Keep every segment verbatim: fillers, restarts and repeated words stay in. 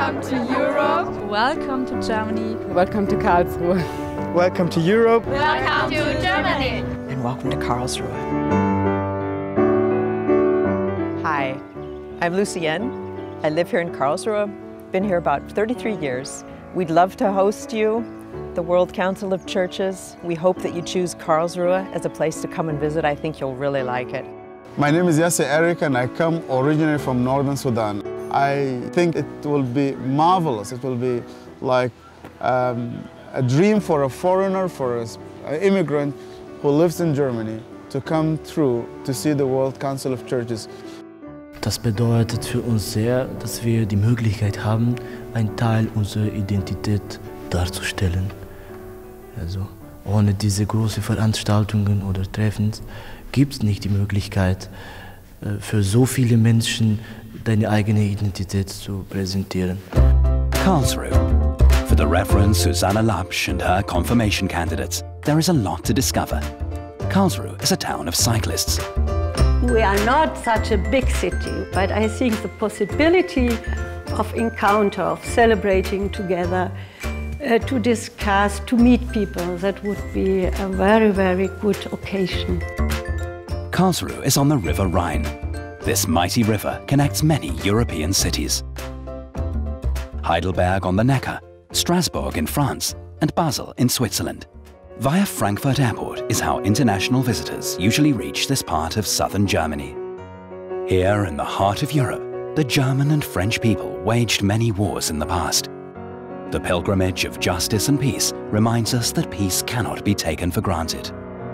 Welcome to Europe. Welcome to Germany. Welcome to Karlsruhe. Welcome to Europe. Welcome to Germany. And welcome to Karlsruhe. Hi, I'm Lucienne. I live here in Karlsruhe. Been here about thirty-three years. We'd love to host you, the World Council of Churches. We hope that you choose Karlsruhe as a place to come and visit. I think you'll really like it. My name is Yasser Eric and I come originally from Northern Sudan. I think it will be marvelous. It will be like um, a dream for a foreigner, for an immigrant who lives in Germany to come through to see the World Council of Churches. Das bedeutet für uns sehr, dass wir die Möglichkeit haben, einen Teil unserer Identität darzustellen. Also ohne diese großen Veranstaltungen oder Treffen gibt es nicht die Möglichkeit, für so viele Menschen deine eigene Identität zu präsentieren. Karlsruhe. For the Reverend Susanna Lapsch and her confirmation candidates, there is a lot to discover. Karlsruhe is a town of cyclists. We are not such a big city, but I think the possibility of encounter, of celebrating together, uh, to discuss, to meet people, that would be a very, very good occasion. Karlsruhe is on the River Rhine. This mighty river connects many European cities. Heidelberg on the Neckar, Strasbourg in France, and Basel in Switzerland. Via Frankfurt Airport is how international visitors usually reach this part of southern Germany. Here in the heart of Europe, the German and French people waged many wars in the past. The pilgrimage of justice and peace reminds us that peace cannot be taken for granted.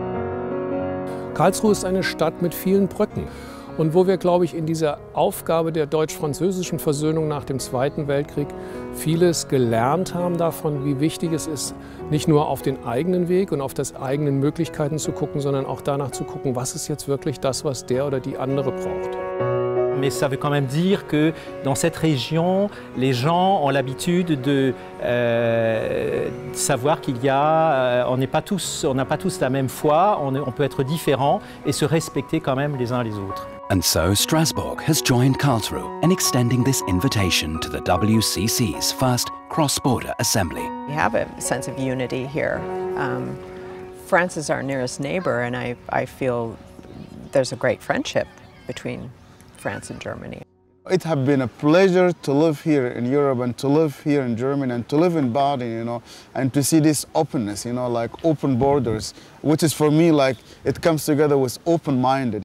Karlsruhe ist eine Stadt mit vielen Brücken. Und wo wir, glaube ich, in dieser Aufgabe der deutsch-französischen Versöhnung nach dem Zweiten Weltkrieg vieles gelernt haben davon, wie wichtig es ist, nicht nur auf den eigenen Weg und auf das eigenen Möglichkeiten zu gucken, sondern auch danach zu gucken, was ist jetzt wirklich das, was der oder die andere braucht. Mais ça veut quand même dire que dans cette région, les gens ont l'habitude de euh, savoir qu'il y a, euh, on n'est pas tous, on n'a pas tous la même foi, on, on peut être différents et se respecter quand même les uns les autres. And so Strasbourg has joined Karlsruhe in extending this invitation to the W C C's first cross-border assembly. We have a sense of unity here. Um, France is our nearest neighbor, and I, I feel there's a great friendship between France and Germany. It has been a pleasure to live here in Europe and to live here in Germany and to live in Baden, you know, and to see this openness, you know, like open borders, which is for me like it comes together with open-minded.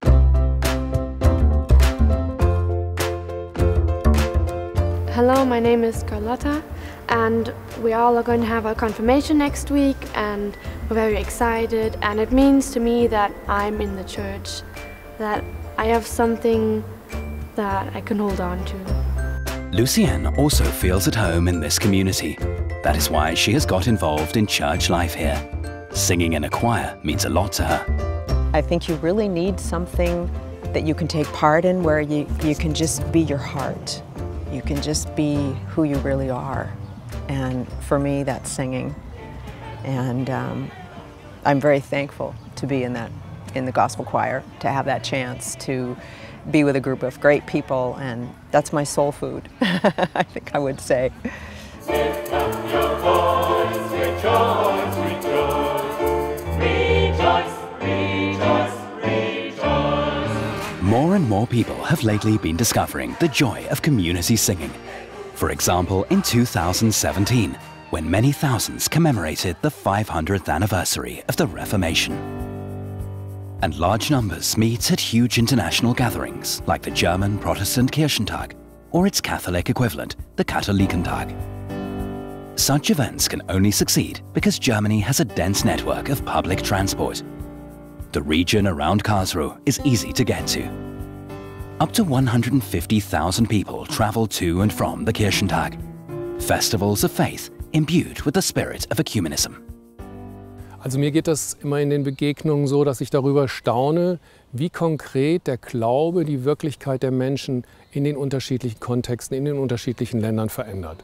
Hello, my name is Carlotta and we all are going to have our confirmation next week and we're very excited, and it means to me that I'm in the church, that I have something that I can hold on to. Lucienne also feels at home in this community. That is why she has got involved in church life here. Singing in a choir means a lot to her. I think you really need something that you can take part in where you, you can just be your heart. You can just be who you really are. And for me, that's singing. And um, I'm very thankful to be in that, in the gospel choir, to have that chance to be with a group of great people, and that's my soul food, I think I would say. Lift up your voice, rejoice, rejoice, rejoice, rejoice, rejoice. More and more people have lately been discovering the joy of community singing. For example, in two thousand seventeen, when many thousands commemorated the five hundredth anniversary of the Reformation. And large numbers meet at huge international gatherings like the German Protestant Kirchentag or its Catholic equivalent, the Katholikentag. Such events can only succeed because Germany has a dense network of public transport. The region around Karlsruhe is easy to get to. Up to one hundred fifty thousand people travel to and from the Kirchentag, festivals of faith imbued with the spirit of ecumenism. Also mir geht das immer in den Begegnungen so, dass ich darüber staune, wie konkret der Glaube die Wirklichkeit der Menschen in den unterschiedlichen Kontexten, in den unterschiedlichen Ländern verändert.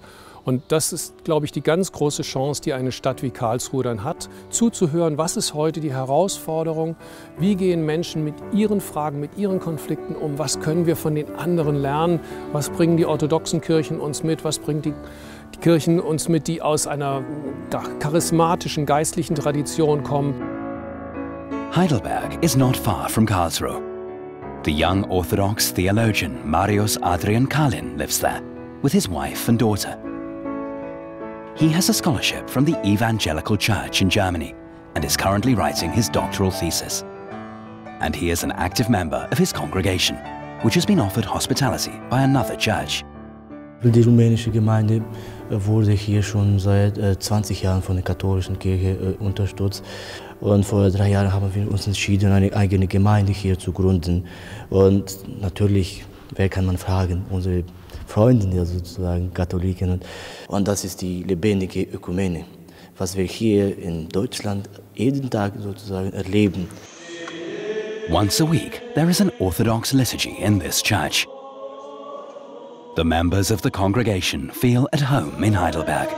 Und das ist, glaube ich, die ganz große Chance, die eine Stadt wie Karlsruhe dann hat, zuzuhören, was ist heute die Herausforderung, wie gehen Menschen mit ihren Fragen, mit ihren Konflikten um, was können wir von den anderen lernen, was bringen die orthodoxen Kirchen uns mit, was bringen die, die Kirchen uns mit, die aus einer ja, charismatischen, geistlichen Tradition kommen. Heidelberg is not far from Karlsruhe. The young Orthodox theologian Marius Adrian Kalin lives there with his wife and daughter. He has a scholarship from the Evangelical Church in Germany and is currently writing his doctoral thesis. And he is an active member of his congregation, which has been offered hospitality by another church. Die rumänische Gemeinde wurde hier schon seit zwanzig Jahren von der katholischen Kirche unterstützt. Und vor drei Jahren haben wir uns entschieden, eine eigene Gemeinde hier zu gründen. Und natürlich, wer kann man fragen? Unsere Freunde, ja sozusagen Katholiken. Und das ist die lebendige Ökumene, was wir hier in Deutschland jeden Tag sozusagen erleben. Once a week, there is an Orthodox liturgy in this church. The members of the congregation feel at home in Heidelberg.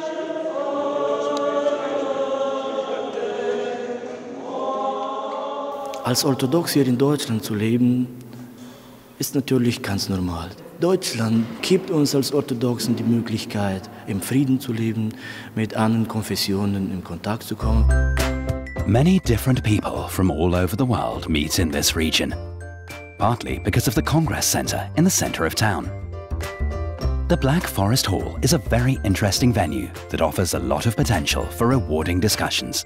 Als Orthodox hier in Deutschland zu leben, ist natürlich ganz normal. Deutschland gibt uns als Orthodoxen die Möglichkeit, im Frieden zu leben, mit anderen Konfessionen in Kontakt zu kommen. Many different people from all over the world meet in this region, partly because of the Congress Center in the center of town. The Black Forest Hall is a very interesting venue that offers a lot of potential for rewarding discussions.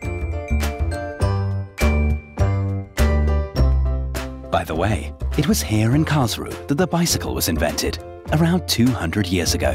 By the way, it was here in Karlsruhe that the bicycle was invented, around two hundred years ago.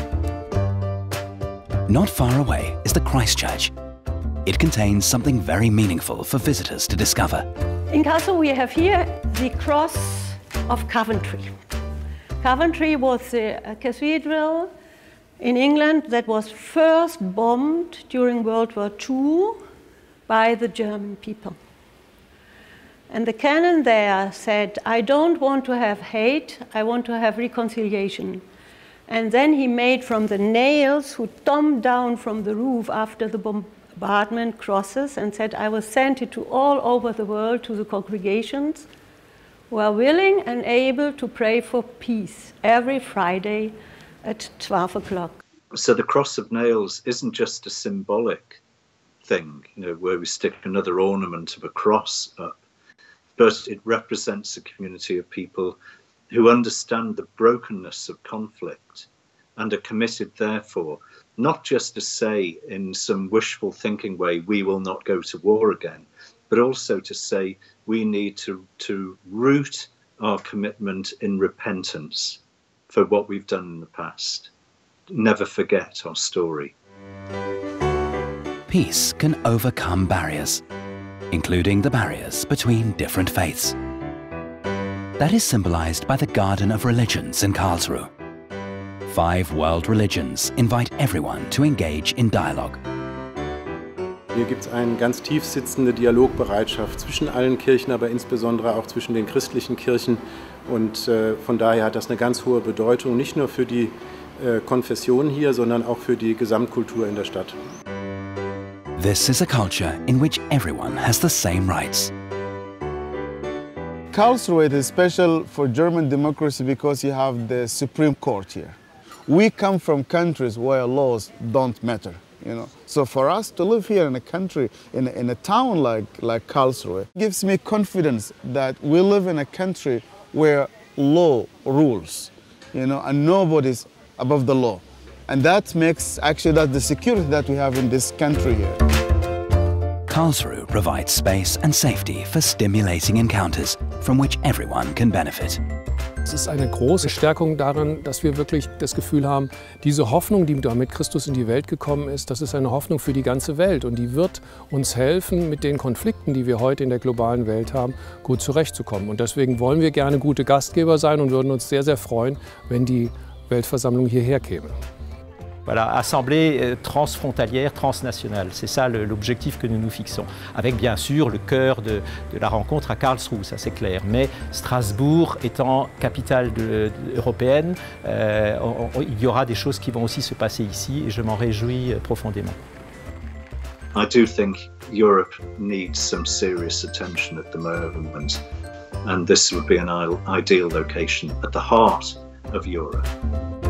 Not far away is the Christ Church. It contains something very meaningful for visitors to discover. In Karlsruhe we have here the cross of Coventry. Coventry was a cathedral in England that was first bombed during World War Two by the German people. And the canon there said, I don't want to have hate, I want to have reconciliation. And then he made from the nails who tombed down from the roof after the bombardment crosses and said, I will send it to all over the world, to the congregations who are willing and able to pray for peace every Friday at twelve o'clock. So the cross of nails isn't just a symbolic thing, you know, where we stick another ornament of a cross up, but it represents a community of people who understand the brokenness of conflict and are committed, therefore, not just to say in some wishful thinking way, we will not go to war again, but also to say we need to, to root our commitment in repentance for what we've done in the past. Never forget our story. Peace can overcome barriers, including the barriers between different faiths. That is symbolized by the Garden of Religions in Karlsruhe. Five world religions invite everyone to engage in dialogue. Hier gibt es eine ganz tief sitzende Dialogbereitschaft zwischen allen Kirchen, aber insbesondere auch zwischen den christlichen Kirchen. Und äh, von daher hat das eine ganz hohe Bedeutung, nicht nur für die äh, Konfessionen hier, sondern auch für die Gesamtkultur in der Stadt. This is a culture in which everyone has the same rights. Karlsruhe is special for German democracy because you have the Supreme Court here. We come from countries where laws don't matter, you know. So for us to live here in a country, in a, in a town like, like Karlsruhe, gives me confidence that we live in a country where law rules, you know, and nobody's above the law. And that makes actually that the security that we have in this country here. Karlsruhe provides space and safety for stimulating encounters from which everyone can benefit. Es ist eine große Stärkung darin, dass wir wirklich das Gefühl haben, diese Hoffnung, die da mit Christus in die Welt gekommen ist, das ist eine Hoffnung für die ganze Welt. Und die wird uns helfen, mit den Konflikten, die wir heute in der globalen Welt haben, gut zurechtzukommen. Und deswegen wollen wir gerne gute Gastgeber sein und würden uns sehr, sehr freuen, wenn die Weltversammlung hierher käme. Voilà, assemblée transfrontalière, transnationale. C'est ça l'objectif que nous nous fixons. Avec bien sûr le cœur de, de la rencontre à Karlsruhe, ça c'est clair. Mais Strasbourg étant capitale de, de, européenne, euh, on, on, il y aura des choses qui vont aussi se passer ici et je m'en réjouis profondément. I do think Europe needs some serious attention at the moment, and this would be an ideal location at the heart of Europe.